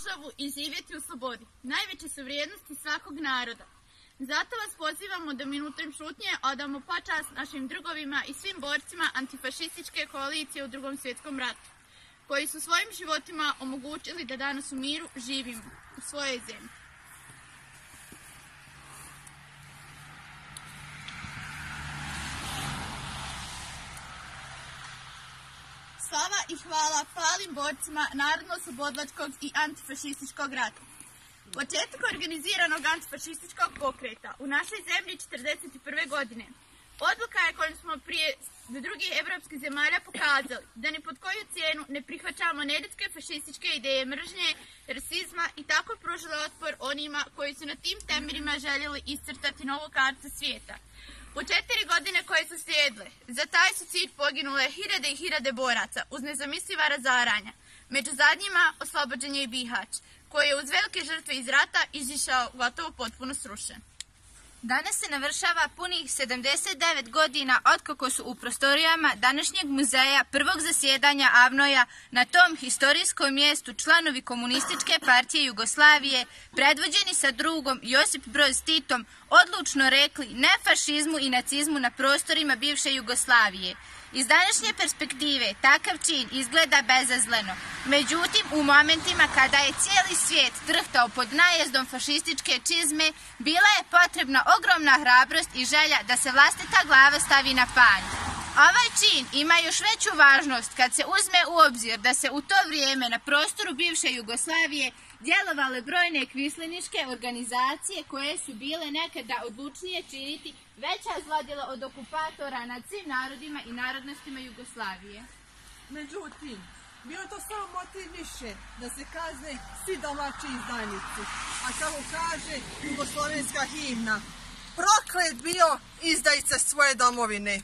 državu i živjeti u slobodi. Najveće su vrijednosti svakog naroda. Zato vas pozivamo da minutom šutnje odamo počast našim drugovima i svim borcima antifašističke koalicije u Drugom svjetskom ratu, koji su svojim životima omogućili da danas u miru živimo u svojoj zemlji. Slava i hvala palim borcima Narodno-oslobodilačkog i antifašističkog rata. Početak organiziranog antifašističkog pokreta u našoj zemlji 1941. godine odluka je kojom smo prije drugih evropskih zemalja pokazali da ni pod koju cijenu ne prihvaćamo neljudske fašističke ideje mržnje, rasizma i tako pružili otpor onima koji su na tim temeljima željeli iscrtati novu kartu svijeta. U 4 godine koje su slijedile, za taj su cilj poginule hiljade i hiljade boraca uz nezamisliva razaranja. Među zadnjima oslobođen je i Bihać, koji je uz velike žrtve iz rata izišao gotovo potpuno srušen. Danas se navršava punih 79 godina otkako su u prostorijama današnjeg muzeja prvog zasjedanja AVNOJ-a na tom historijskom mjestu članovi Komunističke partije Jugoslavije, predvođeni sa drugom Josip Broz Titom, odlučno rekli ne fašizmu i nacizmu na prostorima bivše Jugoslavije. Iz današnje perspektive takav čin izgleda bezazleno. Međutim, u momentima kada je cijeli svijet drhtao pod najezdom fašističke čizme, bila je potrebna ogromna hrabrost i želja da se vlastita glava stavi na panj. Ovaj čin ima još veću važnost kad se uzme u obzir da se u to vrijeme na prostoru bivše Jugoslavije djelovale brojne kvisleničke organizacije koje su bile nekada odlučnije činiti veća zlodjela od okupatora nad svim narodima i narodnostima Jugoslavije. Međutim, bio je to samo motiv više da se kazne svi domaći izdajnici. A kako kaže jugoslovenska himna, proklet bio izdajice svoje domovine.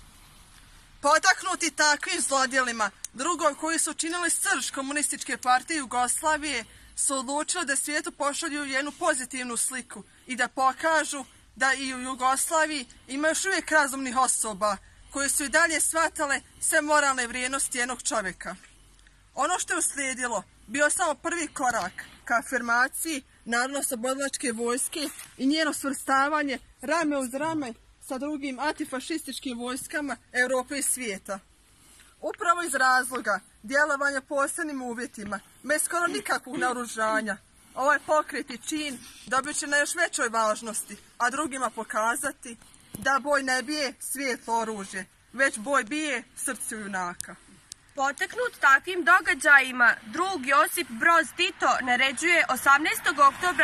Potaknuti takvim zlodjelima, drugom koji su činili srž Komunističke partije Jugoslavije, su odlučili da svijetu pošalju jednu pozitivnu sliku i da pokažu da i u Jugoslaviji ima još uvijek razumnih osoba koje su i dalje shvatale sve moralne vrijednosti jednog čovjeka. Ono što je uslijedilo bio samo prvi korak ka afirmaciji Narodno-oslobodilačke vojske i njeno svrstavanje rame uz rame sa drugim antifašističkim vojskama Europe i svijeta. Upravo iz razloga djelovanja posebnim uvjetima, bez skoro nikakvog naoružanja, ovaj pokret i čin dobit će na još većoj važnosti, a drugima pokazati da boj ne bije svijetlo oružje, već boj bije srce junaka. Poteknut takvim događajima, drug Josip Broz Tito naređuje 18. oktobra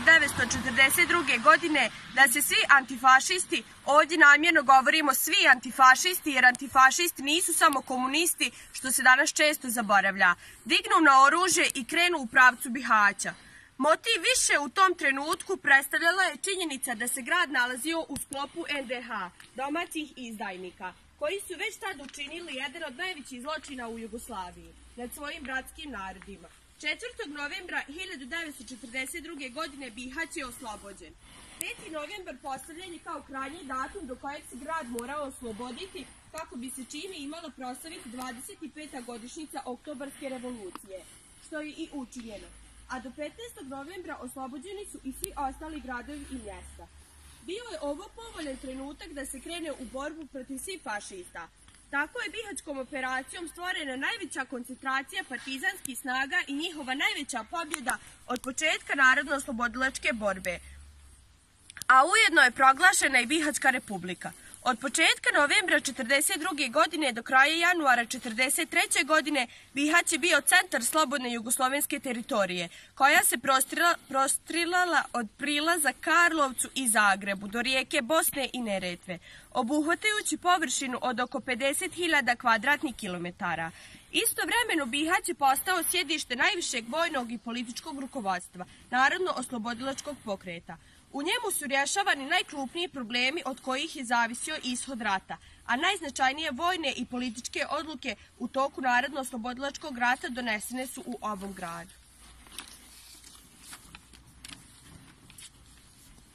1942. godine da se svi antifašisti, ovdje namjerno govorimo svi antifašisti jer antifašisti nisu samo komunisti što se danas često zaboravlja, dignu na oružje i krenu u pravcu Bihaća. Motiv više u tom trenutku predstavljala je činjenica da se grad nalazio u sklopu NDH, domaćih izdajnika, koji su već tad učinili jedan od najvećih zločina u Jugoslaviji nad svojim bratskim narodima. 4. novembra 1942. godine Bihać je oslobođen. 5. novembar postavljen je kao krajnji datum do kojeg se grad morao osloboditi kako bi se čime imalo proslaviti 25. godišnjica Oktobarske revolucije, što je i učinjeno. A do 15. novembra oslobođeni su i svi ostali gradovi i mjesta. Bio je ovo povoljan trenutak da se krene u borbu protiv svih fašista. Tako je Bihaćkom operacijom stvorena najveća koncentracija partizanskih snaga i njihova najveća pobjeda od početka Narodno-oslobodilačke borbe. A ujedno je proglašena i Bihaćka republika. Od početka novembra 1942. godine do kraja januara 1943. godine Bihać je bio centar slobodne jugoslovenske teritorije, koja se prostrilala od prilaza Karlovcu i Zagrebu do rijeke Bosne i Neretve, obuhvatajući površinu od oko 50.000 kvadratnih kilometara. Istovremeno Bihać je postao sjedište najvišeg vojnog i političkog rukovodstva Narodno-oslobodilačkog pokreta. U njemu su rješavani najkrupniji problemi od kojih je zavisio ishod rata, a najznačajnije vojne i političke odluke u toku Narodno-oslobodilačkog rata donesene su u ovom gradu.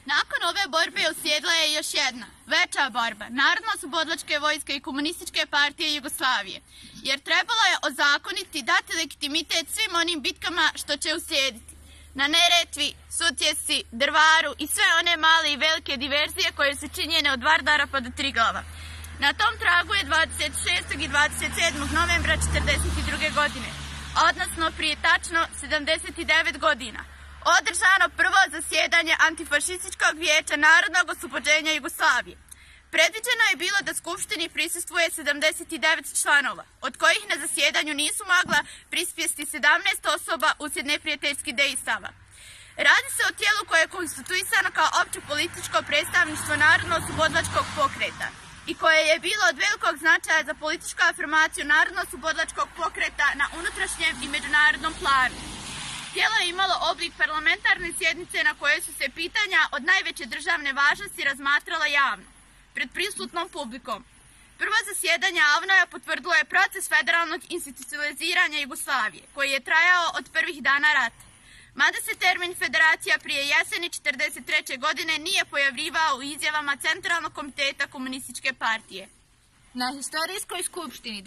Nakon ove borbe uslijedila je još jedna, veća borba, Narodno-oslobodilačke vojske i Komunističke partije Jugoslavije, jer trebalo je ozakoniti i dati legitimitet svim onim bitkama što će uslijediti. Na Neretvi, Sutjesci, Drvaru i sve one male i velike diverzije koje su činjene od Vardara pa do Triglava. Na tom tragu je 26. i 27. novembra 1942. godine, odnosno prije tačno 79 godina, održano prvo zasjedanje Antifašističkog vijeća Narodnog oslobođenja Jugoslavije. Predviđeno je bilo da Skupštini prisustvuje 79 članova, od kojih na zasjedanju nisu mogla prispjesti 17 osoba uslijed neprijateljskih dejstava. Radi se o tijelu koje je konstituisano kao opće političko predstavništvo Narodno-oslobodilačkog pokreta i koje je bilo od velikog značaja za političku afirmaciju Narodno-oslobodilačkog pokreta na unutrašnjem i međunarodnom planu. Tijelo je imalo oblik parlamentarne sjednice na kojoj su se pitanja od najveće državne važnosti razmatrala javno, pred prisutnom publikom. Prvo zasjedanje AVNOJ-a potvrdilo je proces federalnog institucionaliziranja Jugoslavije, koji je trajao od prvih dana rata. Mada se termin federacija prije jeseni 1943. godine nije pojavljivao u izjavama Centralnog komiteta Komunističke partije. Na historijskoj skupštini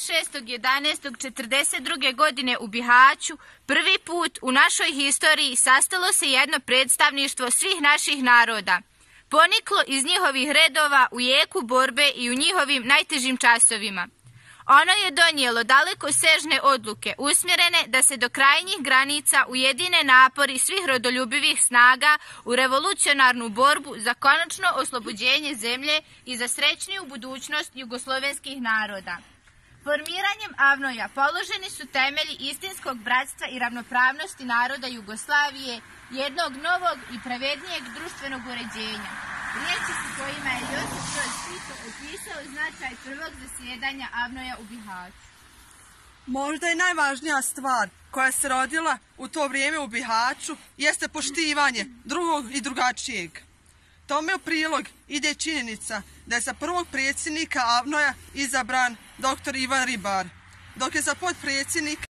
26.11.1942. godine u Bihaću prvi put u našoj historiji sastalo se jedno predstavništvo svih naših naroda, poniklo iz njihovih redova u jeku borbe i u njihovim najtežim časovima. Ono je donijelo dalekosežne odluke usmjerene da se do krajnjih granica ujedine napori svih rodoljubivih snaga u revolucionarnu borbu za konačno oslobođenje zemlje i za srećniju budućnost jugoslovenskih naroda. Formiranjem AVNOJ-a položeni su temelji istinskog bratstva i ravnopravnosti naroda Jugoslavije, jednog novog i pravednijeg društvenog uređenja. Riječi su kojima je Josip Broz Tito opisao značaj prvog zasjedanja AVNOJ-a u Bihaću. Možda je najvažnija stvar koja se rodila u to vrijeme u Bihaću jeste poštivanje drugog i drugačijeg. Tome u prilog ide činjenica da je za prvog predsjednika AVNOJ-a izabran dr. Ivan Ribar, dok je za potpredsjednika